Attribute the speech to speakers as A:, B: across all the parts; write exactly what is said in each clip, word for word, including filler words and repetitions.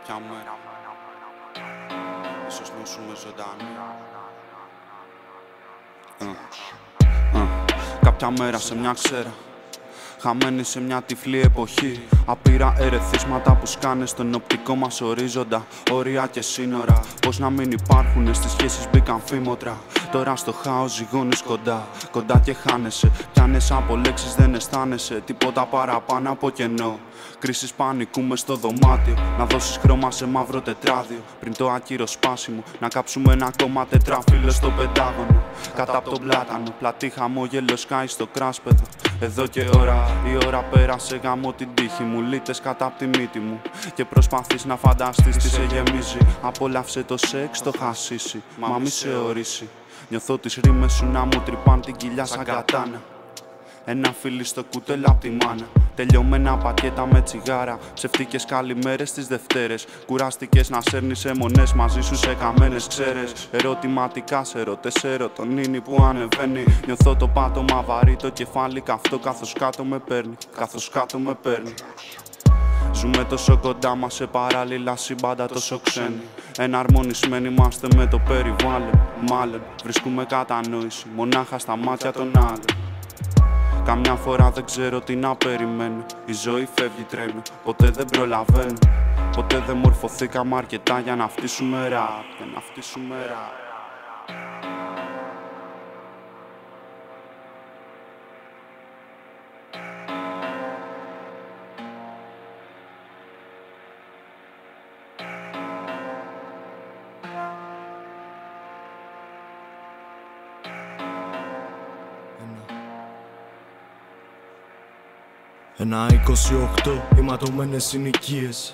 A: κάποια μέρα ίσως νιώσουμε ζωντανοί. uh. uh. Κάποια μέρα σε μια ξέρα, χαμένοι σε μια τυφλή εποχή. Απείρα ερεθίσματα που σκάνε στον οπτικό μας ορίζοντα. Όρια και σύνορα, πώς να μην υπάρχουνε, στις σχέσεις μπήκαν φήμοτρα. Τώρα στο χάος ζυγώνεις κοντά, κοντά και χάνεσαι. Πιάνεσαι από λέξεις, δεν αισθάνεσαι τίποτα παραπάνω από κενό. Κρίσεις πανικού μες στο δωμάτιο, να δώσεις χρώμα σε μαύρο τετράδιο. Πριν το άκυρο σπάσιμο, να κάψουμε ένα ακόμα τετραφύλλο στο πεντάγωνο. Κατά απ' τον πλάτανο, πλατή χαμόγελο σκάει στο κράσπεδο. Εδώ και ώρα, η ώρα πέρασε, γαμώ την τύχη μου. Λίτες κατά απ' τη μύτη μου και προσπαθείς να φανταστείς τι σε γεμίζει. Απόλαυσε το σεξ, το χασίσι, μα μη σε ορίσει. Νιώθω τις ρήμες σου να μου τρυπάν την κοιλιά σαν κατάνα. Ένα φίλι στο κούτελ απ' τη μάνα. Τελειωμένα πακέτα με τσιγάρα. Ψευτικές καλημέρες τις Δευτέρες. Κουράστηκες να σέρνεις αιμονές μαζί σου σε καμένες ξέρες. Ερωτηματικά σε ρωτές, ερωτονίνη που ανεβαίνει. Νιώθω το πάτωμα βαρύ, το κεφάλι καυτό καθώς κάτω με παίρνει. Καθώς κάτω με παίρνει. Ζούμε τόσο κοντά μας σε παράλληλα σύμπαντα τόσο ξένοι. Εναρμονισμένοι είμαστε με το περιβάλλον. Μάλλον βρίσκουμε κατανόηση μονάχα στα μάτια των άλλων. Καμιά φορά δεν ξέρω τι να περιμένω. Η ζωή φεύγει τρένο, ποτέ δεν προλαβαίνω. Ποτέ δεν μορφωθήκαμε αρκετά για να φτύσουμε ραπ. Για να φτύσουμε ραπ.
B: Ένα είκοσι οκτώ, οι ματωμένες συνοικίες.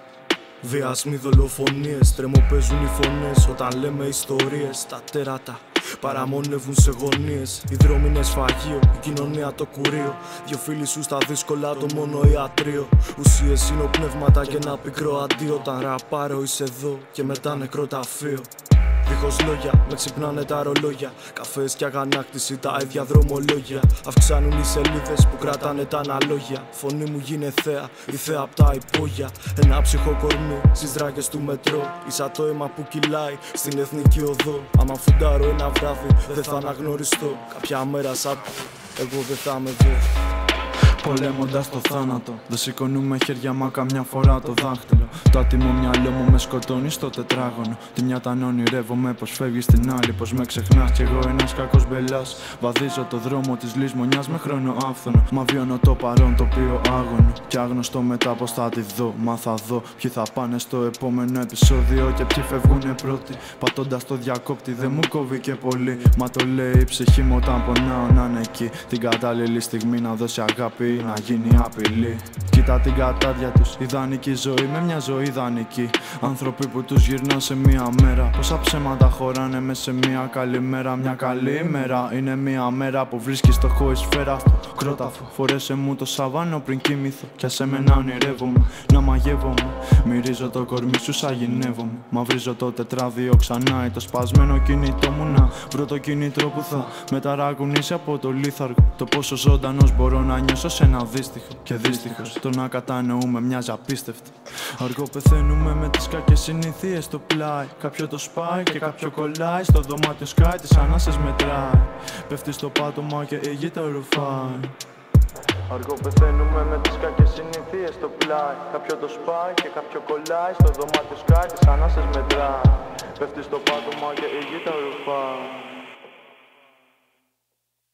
B: Βιασμοί, δολοφονίες, τρεμοπαίζουν οι φωνές. Όταν λέμε ιστορίες, τα τέρατα παραμονεύουν σε γωνίες. Οι δρόμοι είναι σφαγείο, η κοινωνία το κουρίο. Δυο φίλοι σου στα δύσκολα, το μόνο ιατρείο. Ουσίες είναι πνεύματα και ένα πικρό αντίο. Όταν ραπάρω είσαι εδώ και μετά νεκροταφείο. Δίχως λόγια, με ξυπνάνε τα ρολόγια. Καφές και αγανάκτηση, τα ίδια δρομολόγια. Αυξάνουν οι σελίδες που κρατάνε τα αναλόγια. Φωνή μου γίνε θέα, η θέα απ' τα υπόγεια. Ένα ψυχο κορμί στις δράκες του μετρό. Ίσα το αίμα που κυλάει στην εθνική οδό. Άμα φουντάρω ένα βράδυ, δεν θα αναγνωριστώ. Κάποια μέρα σαν εγώ δεν θα με δω. Πολέμοντας το θάνατο, δεν σηκώνουμε χέρια μα καμιά φορά το δάχτυλο. Το άτιμο μυαλό μου με σκοτώνει στο τετράγωνο. Τη μια τα ονειρεύομαι πως φεύγει στην άλλη, πως με ξεχνάς κι εγώ ένας κακός μπελάς. Βαδίζω το δρόμο της λησμονιάς με χρόνο άφθονο. Μα βιώνω το παρόν το οποίο άγωνο. Κι άγνωστο μετά πως θα τη δω. Μα θα δω ποιοι θα πάνε στο επόμενο επεισόδιο και ποιοι φεύγουνε πρώτοι. Πατώντας το διακόπτη δεν μου κόβει και πολύ. Μα το λέει η ψυχή μου όταν πονάω να είναι εκεί. Την κατάλληλη στιγμή να δώσει αγάπη, να γίνει απειλή. Κοίτα την κατάδια τους, ιδανική ζωή με μια ζωή ιδανική. Άνθρωποι που τους γυρνά σε μια μέρα. Πόσα ψέματα χωράνε μες σε μια καλή μέρα. Μια καλή ημέρα είναι μια μέρα που βρίσκει στοχό η σφαίρα στο κρόταφο. Φορέσε μου το σαβάνο πριν κοιμηθώ. Κι ας εμένα ονειρεύομαι να μαγεύομαι. Μυρίζω το κορμί σου σαν γυνεύομαι. Μαυρίζω το τετράδιο ξανά ή το σπασμένο κινητό μου να βρω το κινητρό που θα μεταρακουνήσει από το λίθαργο. Το πόσο ζωντανός μπορώ να νιώσω σε ένα δύστιχο. Και δύστιχος το να κατανοούμε μοιάζει απίστευτο. Αργό πεθαίνουμε με τις κακές συνηθίες στο πλάι. Κάποιο το σπάει και κάποιο κολλάει. Στο δωμάτιο σκάει, τις ανάσες μετράει. Πέφτει στο πάτωμα και η γη το ρουφάει. Αργό πεθαίνουμε με τις κακές συνηθίες στο πλάι. Κάποιο το σπάει και κάποιο κολλάει. Στο δωμάτιο σκάει, τις ανάσες μετράει. Πέφτει στο πάτωμα και η γη το ρουφάει.